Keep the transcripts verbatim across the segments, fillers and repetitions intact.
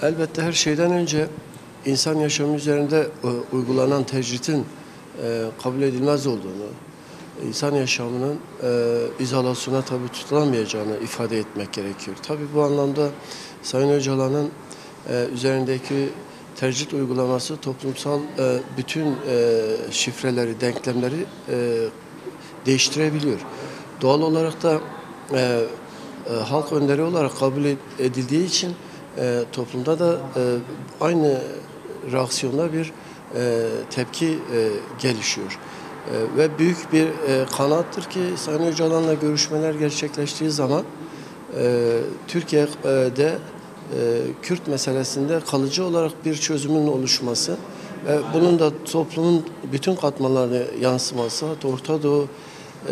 Elbette her şeyden önce insan yaşamı üzerinde e, uygulanan tecritin e, kabul edilmez olduğunu, insan yaşamının e, izolasyona tabi tutulamayacağını ifade etmek gerekiyor. Tabi bu anlamda Sayın Öcalan'ın e, üzerindeki tercih uygulaması toplumsal e, bütün e, şifreleri, denklemleri e, değiştirebiliyor. Doğal olarak da e, e, halk önderi olarak kabul edildiği için e, toplumda da e, aynı reaksiyonda bir e, tepki e, gelişiyor. E, ve büyük bir e, kanaattır ki Sayın Öcalan'la görüşmeler gerçekleştiği zaman e, Türkiye'de e, Kürt meselesinde kalıcı olarak bir çözümün oluşması ve bunun da toplumun bütün katmanlarına yansıması, hatta Orta Doğu e,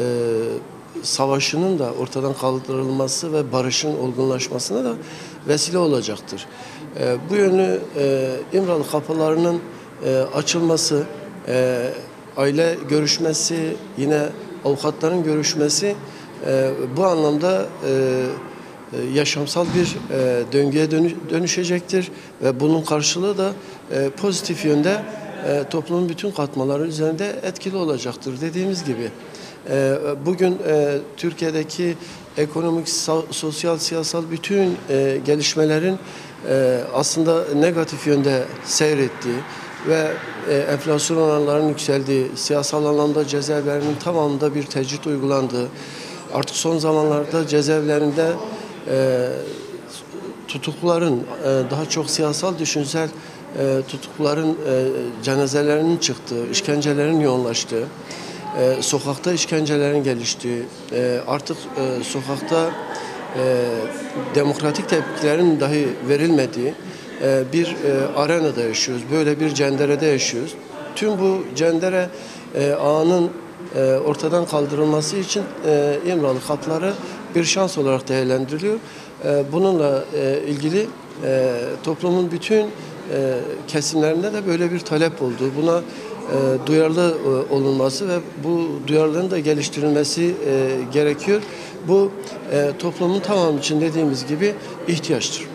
savaşının da ortadan kaldırılması ve barışın olgunlaşmasına da vesile olacaktır. E, bu yönlü e, İmralı kapılarının e, açılması, e, aile görüşmesi, yine avukatların görüşmesi e, bu anlamda e, yaşamsal bir e, döngüye dönüşecektir ve bunun karşılığı da e, pozitif yönde e, toplumun bütün katmanları üzerinde etkili olacaktır. Dediğimiz gibi e, bugün e, Türkiye'deki ekonomik, sosyal, siyasal bütün e, gelişmelerin e, aslında negatif yönde seyrettiği ve e, enflasyon oranlarının yükseldiği, siyasal anlamda cezaevlerinin tamamında bir tecrit uygulandığı, artık son zamanlarda cezaevlerinde e, tutukluların e, daha çok siyasal düşünsel e, tutukluların e, cenazelerinin çıktığı, işkencelerin yoğunlaştığı, e, sokakta işkencelerin geliştiği, e, artık e, sokakta e, demokratik tepkilerin dahi verilmediği e, bir e, arenada yaşıyoruz. Böyle bir cenderede yaşıyoruz. Tüm bu cendere e, ağının e, ortadan kaldırılması için e, İmralı kapıları bir şans olarak değerlendiriliyor. E, bununla e, ilgili e, toplumun bütün e, kesimlerinde de böyle bir talep olduğu, buna e, duyarlı e, olunması ve bu duyarlılığın da geliştirilmesi e, gerekiyor. Bu e, toplumun tamamı için dediğimiz gibi ihtiyaçtır.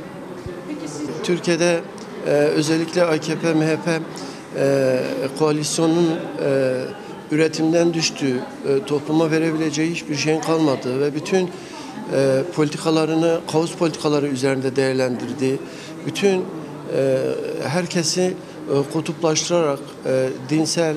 Türkiye'de e, özellikle A K P M H P e, koalisyonun e, üretimden düştüğü, e, topluma verebileceği hiçbir şeyin kalmadığı ve bütün e, politikalarını, kaos politikaları üzerinde değerlendirdiği, bütün e, herkesi e, kutuplaştırarak e, dinsel,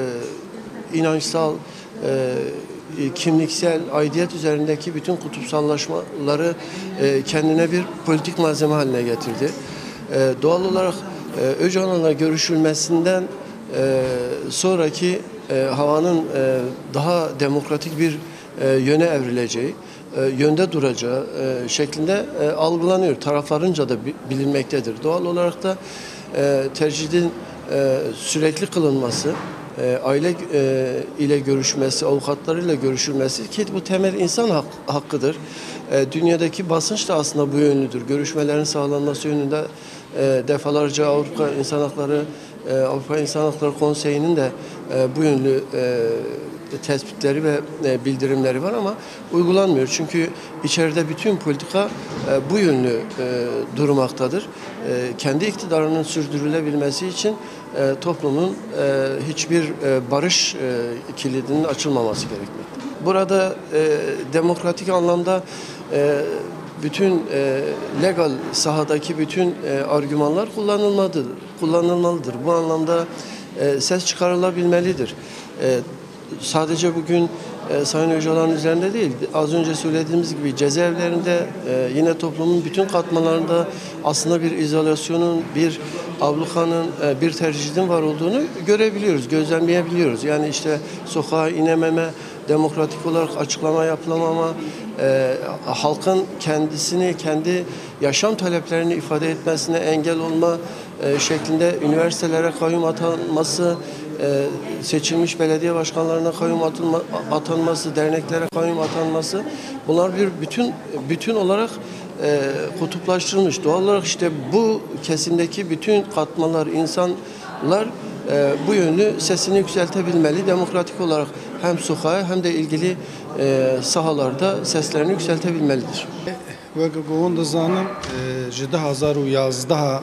e, inançsal, e, kimliksel, aidiyet üzerindeki bütün kutupsallaşmaları e, kendine bir politik malzeme haline getirdi. E, doğal olarak e, Öcalan'la görüşülmesinden e, sonraki e, havanın e, daha demokratik bir e, yöne evrileceği, e, yönde duracağı e, şeklinde e, algılanıyor. Taraflarınca da bilinmektedir. Doğal olarak da e, tercihin e, sürekli kılınması, e, aile e, ile görüşmesi, avukatlarıyla görüşülmesi ki bu temel insan hak, hakkıdır. E, dünyadaki basınç da aslında bu yönlüdür. Görüşmelerin sağlanması yönünde e, defalarca Avrupa İnsan Hakları e, Avrupa İnsan Hakları Konseyi'nin de e, bu yönlü e, tespitleri ve e, bildirimleri var ama uygulanmıyor. Çünkü içeride bütün politika e, bu yönlü e, durmaktadır. E, kendi iktidarının sürdürülebilmesi için e, toplumun e, hiçbir e, barış e, kilidinin açılmaması gerekmektedir. Burada e, demokratik anlamda e, bütün e, legal sahadaki bütün e, argümanlar kullanılmalıdır. kullanılmalıdır. Bu anlamda e, ses çıkarılabilmelidir. E, sadece bugün e, Sayın Öcalan üzerinde değil, az önce söylediğimiz gibi cezaevlerinde e, yine toplumun bütün katmanlarında aslında bir izolasyonun, bir ablukanın, e, bir tercihin var olduğunu görebiliyoruz, gözlemleyebiliyoruz. Yani işte sokağa inememe, demokratik olarak açıklama yapılamama, e, halkın kendisini, kendi yaşam taleplerini ifade etmesine engel olma e, şeklinde üniversitelere kayyum atanması, e, seçilmiş belediye başkanlarına kayyum atılma, atanması, derneklere kayyum atanması, bunlar bir bütün bütün olarak e, kutuplaştırılmış. Doğal olarak işte bu kesimdeki bütün katmanlar, insanlar e, bu yönlü sesini yükseltebilmeli. Demokratik olarak hem sokağa hem de ilgili e, sahalarda seslerini yükseltebilmelidir. Ve goğun da zanım ji du hezar û yazdeha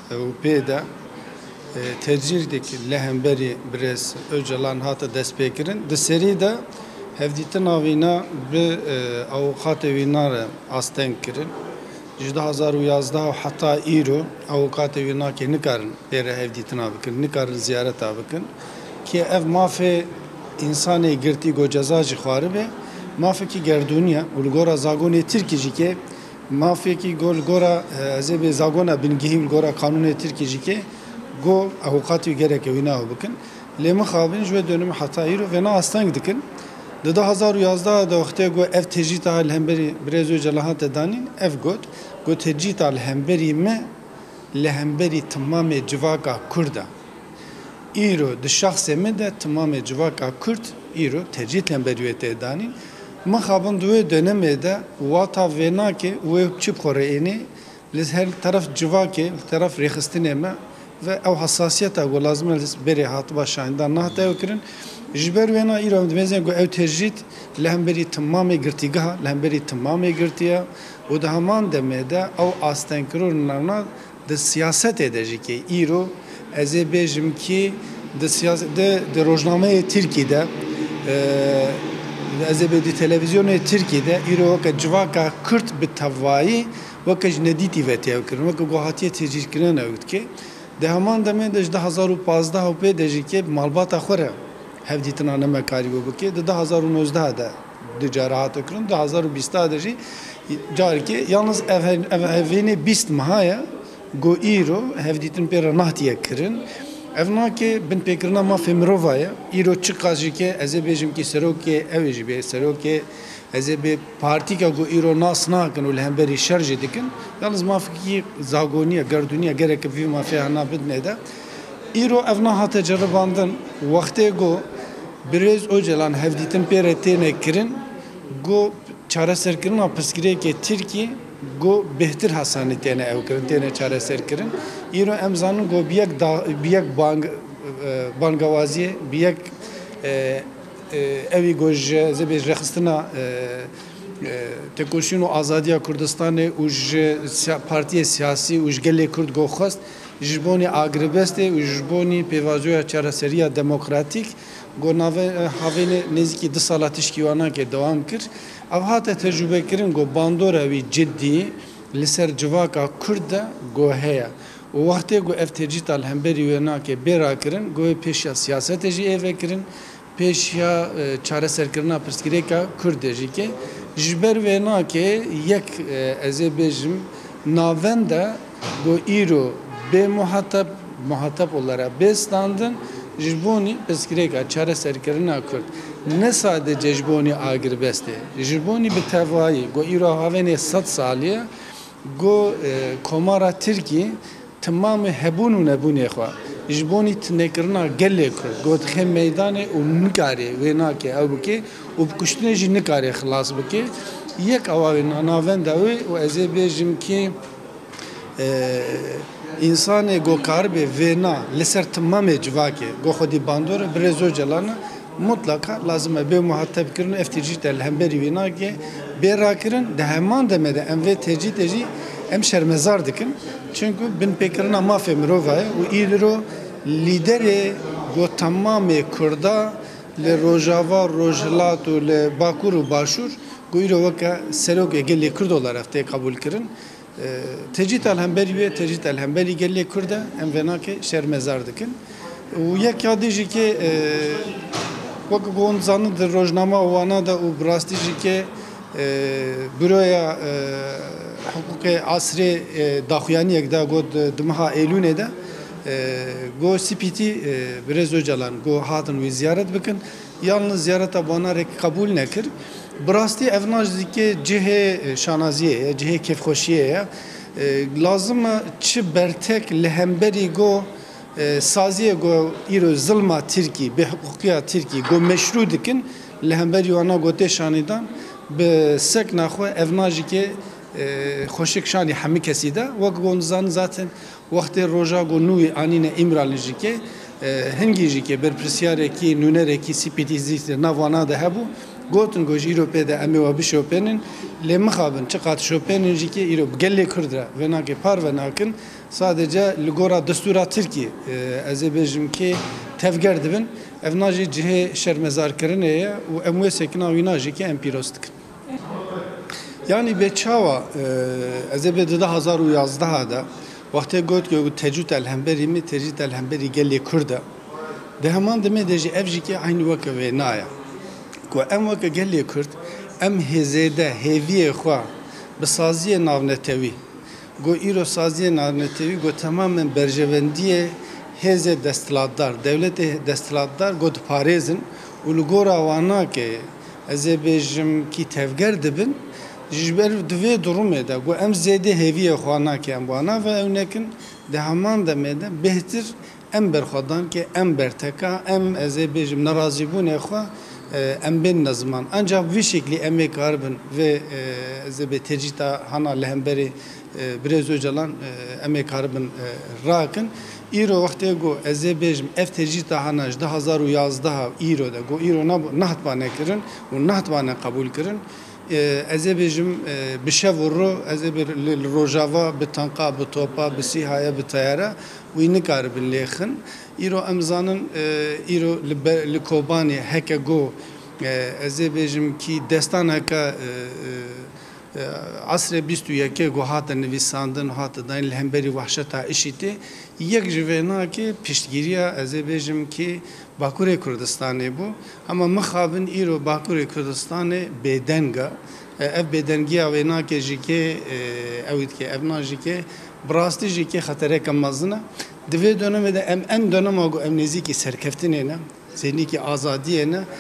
و پیدا ترجیح دکی لهمبری برس اجلان هات دست بکرن دسری دا هفدیتن آوینا به اوقات وینار آستن کرن جده هزار و یازده و حتی ایرو اوقات وینا که نکارن بره هفدیتن آبکن نکارن زیارت آبکن که اف مافه انسانی گرتی گو جزاجی خواره به مافه کی گردونیا ولگورا زاگونی ترکی جی که مافه کی گول گورا ازب زاگونا بنگهی ولگورا قانون ترکی جی که گو اوقاتی گره که وینا بکن لیم خابن جو دönüm hatayır ve na astan dikin de ده هزار و یازده da وقتی گو اف تجیت al hemberi brezo jalahat danin ev got گو تجیت al hemberi me lehemberi tamam civaka kurda ایرو د شخص مده تمام جواکا کرد ایرو تجیت hemberi danin ما خابن دوی döneme de wata vena ki ve çip koreyni biz her taraf civake taraf rexistine me ve ev hassasiyeta go lazım beri hat başında nahta ekrin jber vena iram dmezen go ev terjit lehmberi tamamı girtiga lehmberi tamamı girtiya o da haman demede ev astenkrorlarına de siyaset edecek ki iro ezebejim ki de siyaset de de rojname Türkiye'de ezebedi televizyonu Türkiye'de iro ka civaka Kürt bitavai ve ka jnediti vete ekrin ve go hatiye terjit kiran evt ki ده همان دمه داشت ده هزار و پانزده و پی داشتی که مالبات آخره هفدیتنا نمه کاری بو بکی ده ده هزار و نوزده ده تجارت کردن ده هزار و بیست داشتی جاری که یالنز evini بیست ماهیا گو ایرو هفدیتن پر نهتیه کردن evna که بن پیکرنا ما فیمروایه ایرو چقدر که از بیشم که سروکی اویجی به سروکی از به پارتی که گو ایرو ناس ناکن و لهم بری شرج دیکن یالنز ما فکی زاگونیه گردونیه گره که فی ما فی هنا بدنه ده ایرو evna hat تجرباندن وقتی گو برز اوجلان هفدیتن پر تینه کردن گو چاره سر کردن پسکری که ترکی گو بهتر حسانی تینه او کردن تینه چاره سر کردن ایرو امزانن گو بیک دا بیک بانگ بانگوازی بیک اوی گوش زبیج رخستنا تکوشین و آزادی کردستان اوج پارتی سیاسی اوج گلی کرد گو خواست جبونی آگربسته و جبونی پیوازوی چراسری دموکراتیک گو ناوه هاوین نزدیکی دو سالاتش کیوانا که دوام کرد اوهات تجربه کردن گو باندور اوی جدی لسر جواکا کرد گو هیا و وقتی گو افتجیت الهمبری ونا که برا کردن گو پیشیا سیاست جی ایوه کردن پیشیا چاره سرکرنا پرسکری که کرد جی که جبر ونا که یک از بیشم ناونده گو ایرو به محتب محتب olarak bestandın jiboni peskireka çare serkerina kurt ne sadece jiboni agirbeste jiboni bir tevai go iro havene sat saliye go komara Türkiye tamamı hebunu nebuni xwa jiboni tnekrina gelle kurt go txem meydane u nikare ve nake abuke u kuştune ji nikare xlas bike yek avavin anavenda ve o ezebejim ki انسان گوکار به وینا لسر تمام جواکه گو خودی باندور برزو جلانه mutlaka lazım به محتب کردن افتیجیت الهمبری وینا که برا کردن ده همان دمده ام و تجی تجی ام شرمزار دکن çünkü bin pekrina mafya mirovaya و ایلرو لیدر گو تمام کردا ل روجاوا روجلات و ل باکور و باشور گو ایرو وکا سروک گلی کرد olarak te kabul کردن تجیت الهمبری و تجیت الهمبری گلی کرده ام ونا که شرمزار دکن و یک یادیجی که وقت گون زانه در روزنامه وانا دا و براستیجی که برویا حقوق عصری داخویانی یک دا گود دمها ایلونه دا گو سپیتی برزو جلان گو هاتن و زیارت بکن yalnız ziyarete bana rek kabul nekir. Brasti evnajdiki cihe şanaziye, cihe kefxoşiye lazım çi bertek lehemberi go saziye go iro zılma Türkiye, be hukukiya Türkiye go meşru dikin lehemberi wana gote şanidan be sek naxwe evnajiki خوشک شانی همی کسی ده و گونزان zaten وقتی روزا گونوی آنینه امرالیجی که هنگیجی که بر پرسیاره کی نونره کی سپیتیزی نوانا ده هبو گوتن گوش ایرو پیدا امی و بشوپنن لیم خابن چقدر شوپنن جی که ایرو گلی کردره و ناکی پار و ناکن sadece لگورا دستورا ترکی از بیشم که تفگر دبن افناجی جه شرمزار کرنه و اموی سکنا ویناجی که امپیروست کن. Yani beçava az evde هزار و یازده da وقتی گفت که تجربه الهمبری می تجربه الهمبری گلی کرده ده همان دم دیجی افجی که aynı وقت و نایا که ام وقت گلی کرد ام هزیده هیوی خوا بسازی ناونتوی گو ایرو سازی ناونتوی گو تماما برجوندی هز دستلاتدار devlet destlatdar گو پاریزن و لگورا وانا که از بیشم کی تفگر دبن جبر دوی درومه ده گو ام زیده هیوی خوانا که ام وانا و اونکن ده همان دمه ده بهتر ام برخدان که ام برتکا ام از بیشم ناراضی بونه خوا ام بین نظمان ancak bir şekilde emek karbın ve از به تجیتا هانا لهمبری برز öcalan emek karbın rakın ایرو وقتی گو از بیشم اف تجیتا هانا ده هزار و یازده ایرو ده گو ایرو نهت بانه کرن و نهت بانه قبول کرن از بیشم بشورو از بر روجاوا بتنقا بتوپا بسیحایا بتیاره و این کاربن لیخن ایرو امزانن ایرو لکوبانی هک گو از بیشم کی دستان هک عصر بیست و یک گو هات نویساندن هات داین لهمبری وحشتا اشیته یک جوینا که پشتگیری از بیشم کی باکوری کردستانی بو اما مخابن ایرو باکوری کردستان بدنگا اف بدنگی اوینا که جی که اوید که ابنا جی که براستی جی که خطره کم مزنه دوی دönemi de em en dönem o em niziki serkeftine ne zeni ki azadiye ne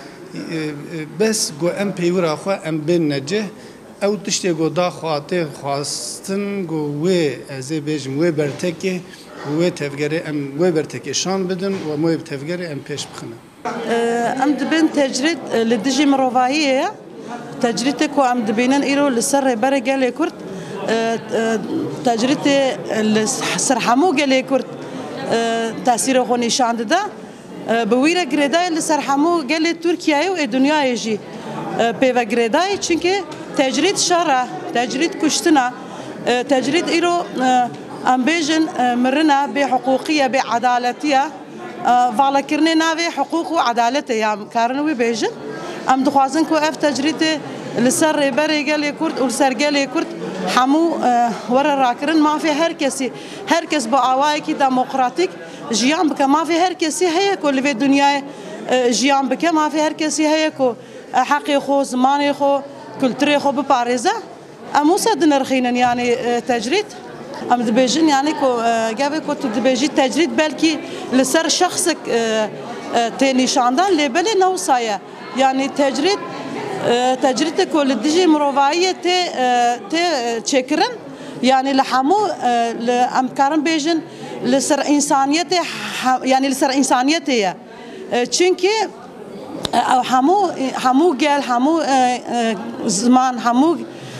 bes go em peyvra xwa em ben nece ew tişte go da xwate xwastin go we ez ê bêjim wê bertekê wê tevgerê em wê bertekê şan bidin û em wê tevgerê em pêş bixinin. Em dibin tecrid li dijî mirovayî ye tecrîtê ku em dibînin îro li ser rêberê gelê Kurd tecrîtê li ser hemû gelê Kurd tesîrê xwe nîşan dide bi wî re girêdayê li ser hemû gelê Tirkiyeyê û ê dunyayê jî pêve girêdayê çunki tecrîd şer e tecrîd kuştin e tecrîd îro em bêjin mirin e bê hiqûqî ye bê edaletî ye valakirinê navê hiqûq û edaletê ya karin wî bêjin em dixwazin ku ev tecrîdê li ser rêberê gelê Kurd û li ser gelê Kurd hemû were rakirin mafê her kesî her kes bi awayekî demokratîk jiyan bike mafê her kesî heye ku li vê dunyayê jiyan bike mafê her kesî heye ku heqê xwe zimanê xwe kültürê xwe biparêze em wisa dinirxînin yanî tecrîd em dibêjin yanî ku gavê ku tu dibêjî tecrîd belkî li ser şexsek tê nîşandan lê belê ne wisa ye yanî tecrîd tecrîdê ku li dijî mirovayiyê tê tê çêkirin yanî li hemû li em karin bêjin li ser însaniyetê yanî li ser însaniyetê ye çünkü hemû hemû gel hemû ziman hemû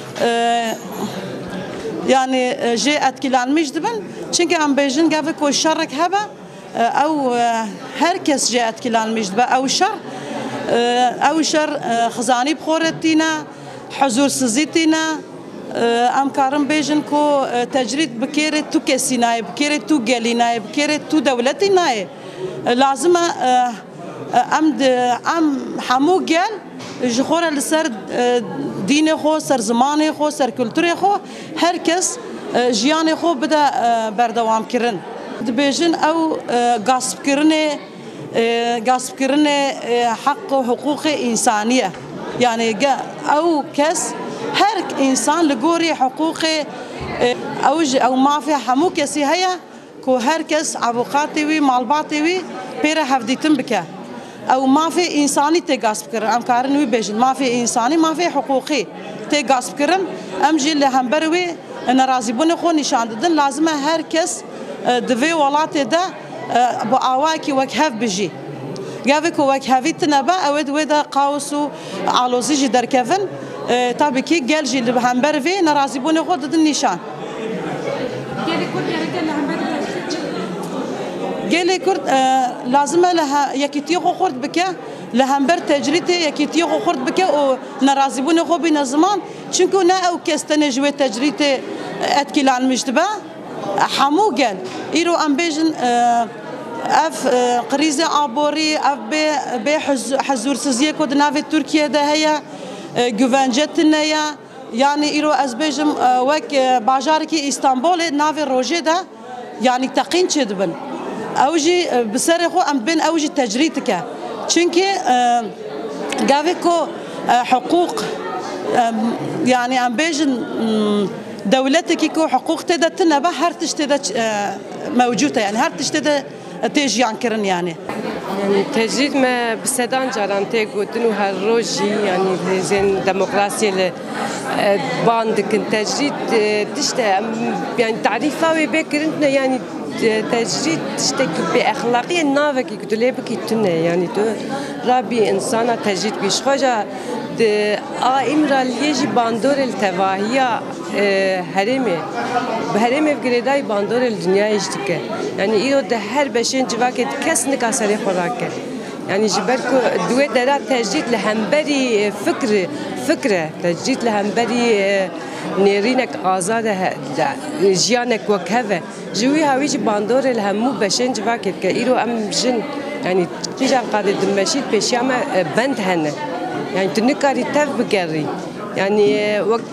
yani jê etkilenmiş dibin çünkü em bêjin gavê ku şerek hebe ew herkes jê etkilenmiş dibe ew şer ew şer xizanî bixore tîne huzursizî tîne em karin bêjin ku tecrîd bi kêrê tu kesî nayê bi kêrê tu gelî nayê bi kêrê tu dewletî nayê lazim e em em hemû gel ji xwe re li ser dînê xwe ser zimanê xwe ser kulturê xwe herkes jiyanê xwe bide berdewamkirin dibêjin ew gaspkirinê gaspkirinê heq û hiqûqê însanî ye yani ew kes her însan li gorî hiqûqê ew ji ew mafê hemû kesî heye ku herkes evqatê wî malbatê wî pê re hevdîtin bike ew mafê însanî tê gasp kirin em karin wî bêjin mafê însanî mafê hiqûqî tê gasp kirin em jî li hember wê nerazîbûnê xwe nîşan didin lazim e her kes di vê welatê de bi awayekî wek hev bijî gavê ku wek hevî tune be ew ê di wê de qaws û alozî jî derkevin tabii ki gel jî li hember vê nerazîbûnê xwe didin nîşan gelê Kurd lazim e li yekîtiyê xwe xurt bike لهمبر تجريته يكيتيه خو خرد بك او نرازبون خو بين زمان چونكو نا او كستن جوي تجريته اتكلان مجتبا حمو قال ايرو ام بيجن اف قريزه عبوري اف بي حزور سزيه كود نافي تركيا ده هي güvencetine ya yani iro azbejim vek bajarki İstanbul navi roje da yani taqin çedbin avji bisari xo am bin avji tecritike çünkü gaveko hukuk yani am bejin devleteki ko hukuk teda tnaba her tiştede mevcuta yani her tiştede تيجي ينكرن يعني يعني تجريد ما بسدان جاران تيجودن وهر روجي يعني زين ديمقراطية باندك تجريد تشت يعني تعريفه وبكرنتنا يعني تجريد تشتك بأخلاقية نافك يقولي بك يتنا يعني تو ربي إنسانا تجريد بيشخوجا آئمرا ليجي باندور التواهية هرمي بهرمي بقرداي باندور الدنيا يجتكه يعني إيرو ده هر بشين جواكت كس نكاسري خوراكه يعني جبركو دوي درا تجديد لهمبري فكر فكرة تجديد لهمبري نيرينك آزاده جيانك وكهفه جوي هاويجي باندور الهمو بشين جواكت كإيرو أم جن يعني تيجا قادة دمشيد بشيامة بند هنه يعني تنكاري تف بقري يعني وك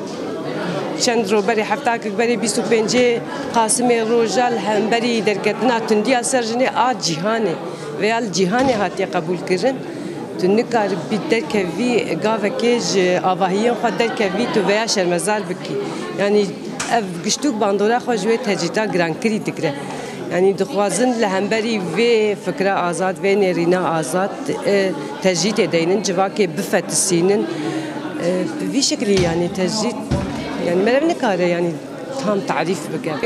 چند رو بری هفته که بری بیست و پنج قاسم روزال هم بری درکتنا تندی سرجنی آد جهانی ویال جهانی هاتی قبول کردن تنکار بی درکوی گاو کیج آواهیان خود درکوی تو ویا شرمزار بکی يعني اف گشتوک باندورا خوجوی تجیتا گرانکری دکره يعني دخوازن لهمبري في فكرة آزاد في نيرينا آزاد تجديد دينن جواكي بفت السينن في شكل يعني تجديد يعني ما بنكاره يعني تام تعريف بقى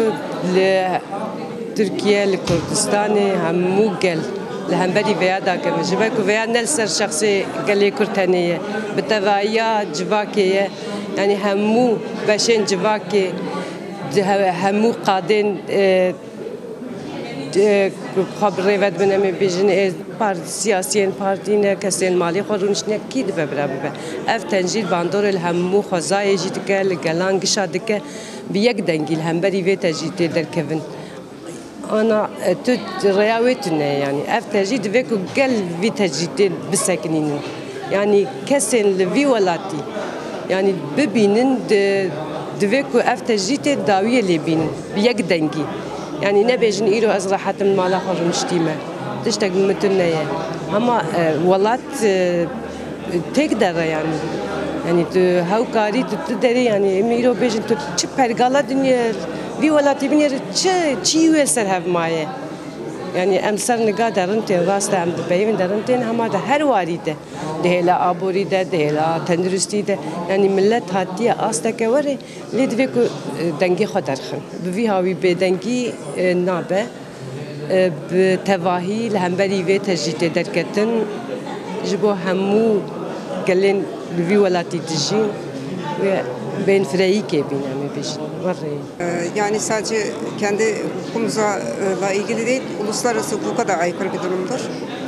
لتركيا لكردستان هم موجل لهمبري فيا دا كم جواكو فيا نلسر شخصي قال لي كرتانية بتوايا جواكي يعني همو باشين جواكي همو قادين خبري ود بنامي بيجن بار سياسيين بارتين كسين مالي خورونش نكيد ببرا ببا اف تنجيل باندور الهمو خزاي جيتك لجلان قشادك بيك دنجيل همبري في تجيت دركفن انا تت رياوتنا يعني اف تجيد فيكو قل في تجيت بسكنين يعني كسين لفي ولاتي يعني ببينن دفيكو اف تجيت داويه اللي بين بيك دنجي يعني نبيجن إيرو أزرحات من مالا خرج مشتيمة تشتاق متنا هما ولات تقدر يعني يعني هاو كاري تقدر يعني إيرو بيجن تشي برجالا دنيا في ولات بنير تشي تشي ويسر هاف مايه يعني أمسر نقا درنتين راسته أم بيمن درنتين هما ده هر وارده ده لا أبوري ده ده لا تندرستي ده يعني ملت هاتية أصلا كوري لدفيكو دنجي خدرخن بفي هاوي بدنجي نابه بتواهي لهمبري في تجديد دركتن جبو همو قالين لفي ولاتي تجين بين فريقي بينامي بيجن مرة. Yani sadece kendi hukukumuzla ilgili değil, uluslararası hukuka da aykırı bir durumdur.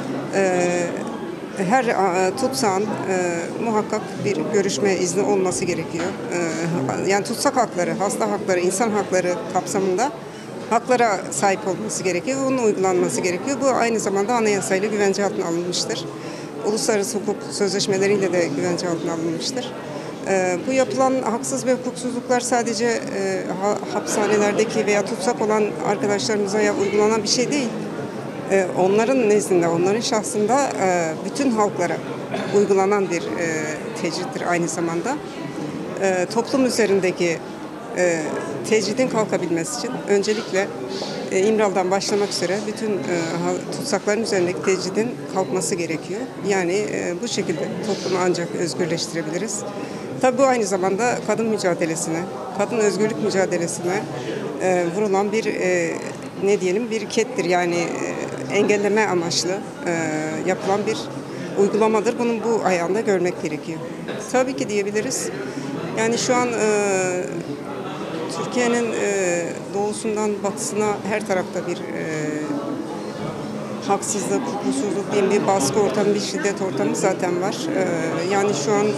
Her tutsağın muhakkak bir görüşme izni olması gerekiyor. Yani tutsak hakları, hasta hakları, insan hakları kapsamında haklara sahip olması gerekiyor ve onun uygulanması gerekiyor. Bu aynı zamanda anayasayla güvence altına alınmıştır. Uluslararası hukuk sözleşmeleriyle de güvence altına alınmıştır. Ee, bu yapılan haksız ve hukuksuzluklar sadece e, ha, hapishanelerdeki veya tutsak olan arkadaşlarımıza ya uygulanan bir şey değil. Ee, onların nezdinde, onların şahsında e, bütün halklara uygulanan bir e, tecrittir aynı zamanda. E, toplum üzerindeki e, tecridin kalkabilmesi için öncelikle e, İmral'dan başlamak üzere bütün e, tutsakların üzerindeki tecridin kalkması gerekiyor. Yani e, bu şekilde toplumu ancak özgürleştirebiliriz. Tabii bu aynı zamanda kadın mücadelesine, kadın özgürlük mücadelesine e, vurulan bir e, ne diyelim bir kettir. Yani e, engelleme amaçlı e, yapılan bir uygulamadır. Bunun bu ayağında görmek gerekiyor. Tabii ki diyebiliriz. Yani şu an e, Türkiye'nin e, doğusundan batısına her tarafta bir e, haksızlık, hukuksuzluk diyeyim, bir baskı ortamı, bir şiddet ortamı zaten var. E, yani şu an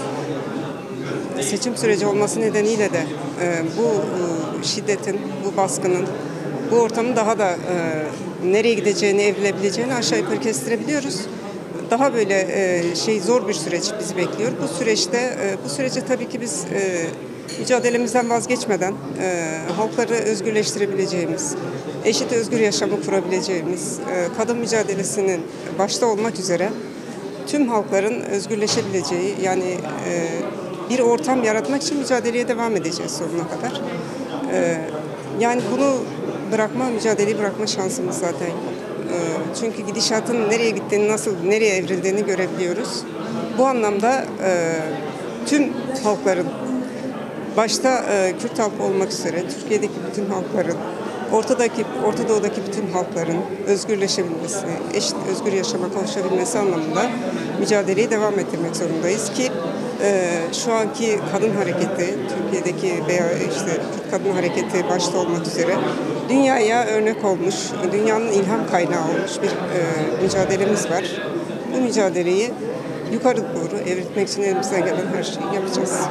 seçim süreci olması nedeniyle de e, bu e, şiddetin, bu baskının, bu ortamın daha da e, nereye gideceğini, evrilebileceğini aşağı yukarı kestirebiliyoruz. Daha böyle e, şey zor bir süreç bizi bekliyor. Bu süreçte, e, bu sürece tabii ki biz e, mücadelemizden vazgeçmeden e, halkları özgürleştirebileceğimiz, eşit özgür yaşamı kurabileceğimiz, e, kadın mücadelesinin başta olmak üzere tüm halkların özgürleşebileceği, yani e, bir ortam yaratmak için mücadeleye devam edeceğiz sonuna kadar. E, yani bunu bırakma, mücadeleyi bırakma şansımız zaten yok. E, çünkü gidişatın nereye gittiğini, nasıl, nereye evrildiğini görebiliyoruz. Bu anlamda e, tüm halkların, başta e, Kürt halkı olmak üzere Türkiye'deki bütün halkların, Ortadaki, Orta Doğu'daki bütün halkların özgürleşebilmesi, eşit özgür yaşama kavuşabilmesi anlamında mücadeleyi devam ettirmek zorundayız ki e, şu anki kadın hareketi, Türkiye'deki veya işte Kürt kadın hareketi başta olmak üzere dünyaya örnek olmuş, dünyanın ilham kaynağı olmuş bir e, mücadelemiz var. Bu mücadeleyi yukarı doğru evritmek için elimizden gelen her şeyi yapacağız.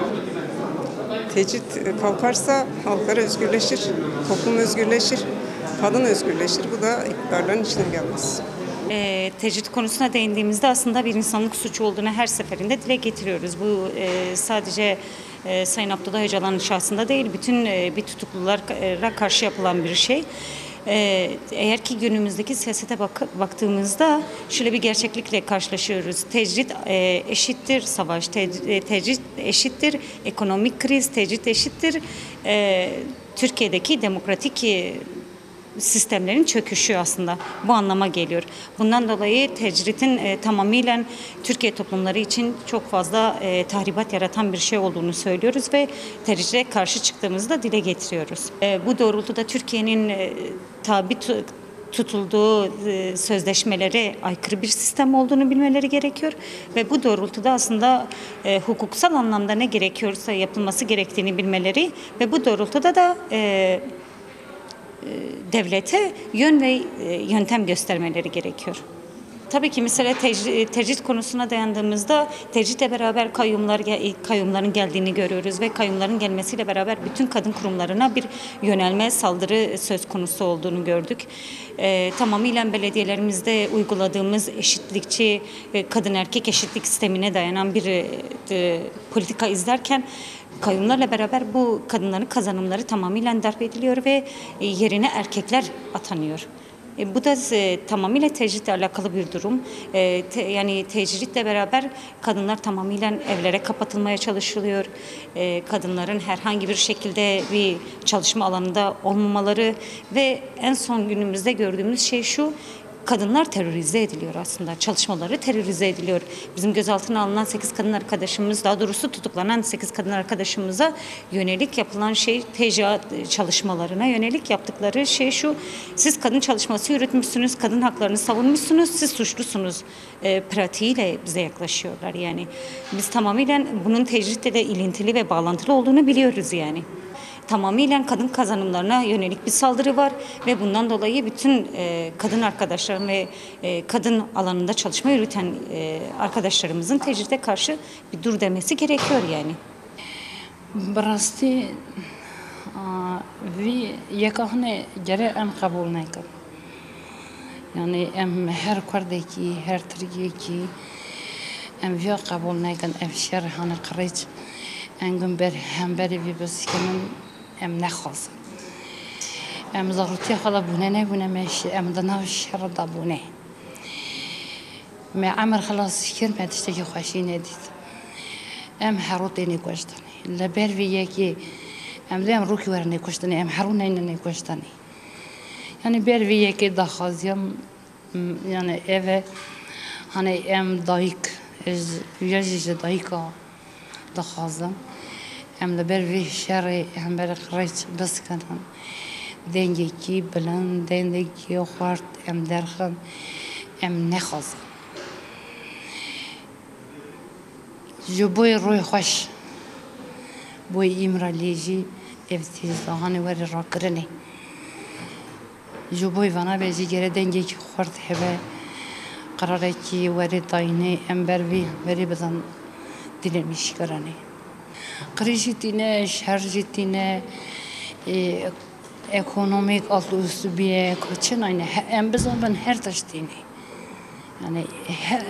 Tecrit kalkarsa halklar özgürleşir, toplum özgürleşir, kadın özgürleşir. Bu da iktidarların işine gelmez. E, tecrit konusuna değindiğimizde aslında bir insanlık suçu olduğunu her seferinde dile getiriyoruz. Bu e, sadece e, Sayın Abdullah Öcalan'ın şahsında değil, bütün e, bir tutuklulara karşı yapılan bir şey. Ee, eğer ki günümüzdeki siyasete bak baktığımızda şöyle bir gerçeklikle karşılaşıyoruz. Tecrit e, eşittir savaş, te tecrit eşittir ekonomik kriz, tecrit eşittir e, Türkiye'deki demokratik e, sistemlerin çöküşü aslında bu anlama geliyor. Bundan dolayı tecritin e, tamamıyla Türkiye toplumları için çok fazla e, tahribat yaratan bir şey olduğunu söylüyoruz ve tecride karşı çıktığımızda dile getiriyoruz. E, bu doğrultuda Türkiye'nin e, tabi tutulduğu e, sözleşmelere aykırı bir sistem olduğunu bilmeleri gerekiyor ve bu doğrultuda aslında e, hukuksal anlamda ne gerekiyorsa yapılması gerektiğini bilmeleri ve bu doğrultuda da e, devlete yön ve yöntem göstermeleri gerekiyor. Tabii ki mesela tecrit, tecrit konusuna dayandığımızda tecritle beraber kayyumlar, kayyumların geldiğini görüyoruz ve kayyumların gelmesiyle beraber bütün kadın kurumlarına bir yönelme, saldırı söz konusu olduğunu gördük. E, tamamıyla belediyelerimizde uyguladığımız eşitlikçi, e, kadın erkek eşitlik sistemine dayanan bir e, politika izlerken kayyumlarla beraber bu kadınların kazanımları tamamıyla darp ediliyor ve yerine erkekler atanıyor. E, bu da e, tamamıyla tecritle alakalı bir durum. E, te, yani tecritle beraber kadınlar tamamıyla evlere kapatılmaya çalışılıyor. E, kadınların herhangi bir şekilde bir çalışma alanında olmamaları ve en son günümüzde gördüğümüz şey şu: kadınlar terörize ediliyor aslında. Çalışmaları terörize ediliyor. Bizim gözaltına alınan sekiz kadın arkadaşımız, daha doğrusu tutuklanan sekiz kadın arkadaşımıza yönelik yapılan şey, T C A çalışmalarına yönelik yaptıkları şey şu: siz kadın çalışması yürütmüşsünüz, kadın haklarını savunmuşsunuz, siz suçlusunuz e, pratiğiyle bize yaklaşıyorlar yani. Biz tamamıyla bunun tecritle de ilintili ve bağlantılı olduğunu biliyoruz yani. Tamamıyla kadın kazanımlarına yönelik bir saldırı var ve bundan dolayı bütün e, kadın arkadaşlarım ve e, kadın alanında çalışma yürüten e, arkadaşlarımızın tecride karşı bir dur demesi gerekiyor yani. براستی وی یکهانه جره ام قبول نکرد. یعنی ام هر کردی کی هر ترکی کی ام وی قبول نکرد. ام شر هان قریچ انگم بر هم بری وی بس کنم ام نخواست. ام ضرورتی خلا بونه نه بونه مش ام دناو شر دابونه. ما عمر خلاص شكر ما تشتكي خوشي نديت. ام حروتني كوشتني. لبر وی کی ام دیم روکی ورنه کشتنی ام حرونه اینه کشتنی. یعنی بر وی کی دخازیم یعنی اوه hani em dayık yüzüce dayıka dağızım em de bir bir şerri em bir kırıç baskanım denge ki bilen denge ki xort em derxin em ne xazım جبوی روی خوش بوی ایمرالیجی افتیز دهانی وری را کرنی جوبوی وانا بیزی گره دنگی که خورد هبه قراره کی وری داینه امبر وی وری بدن dilemiş karani. Krizitine, şerjitine, ekonomik altı üstü bir kaçın aynı. En bizden her taştığını. Yani her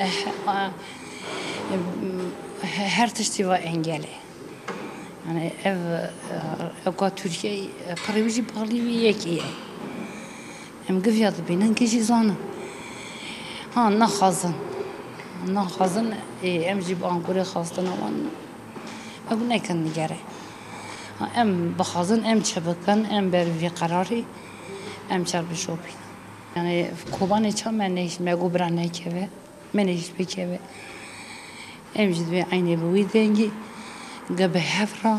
her taştı var engeli. Yani ev ev Türkiye karibici bağlı bir yekiye. Em gıfyadı binen kişi zanı. Ha nakazın. nakazın emci bu Ankara hastane var. Ebu ne kan nigere. Em bakazın em çabukkan em bervi kararı em çarpı şopin. Yani koban çam ben ne iş mego brane keve. Men iş bir keve. Em ciddi aynı bu dengi. Gabe hafra.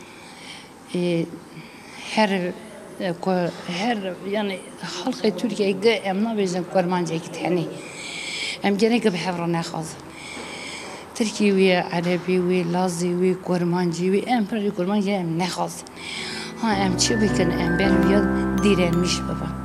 Her her yani halkı Türkiye'de emna bizim kurmancı giteni. ام جنگ به حفره نخواست. ترکی وی عربی وی لازی وی کرمانجی وی ام پری کرمانجی ام نخواست. ها ام چی بکن ام بر ویاد دیرن میش بابا.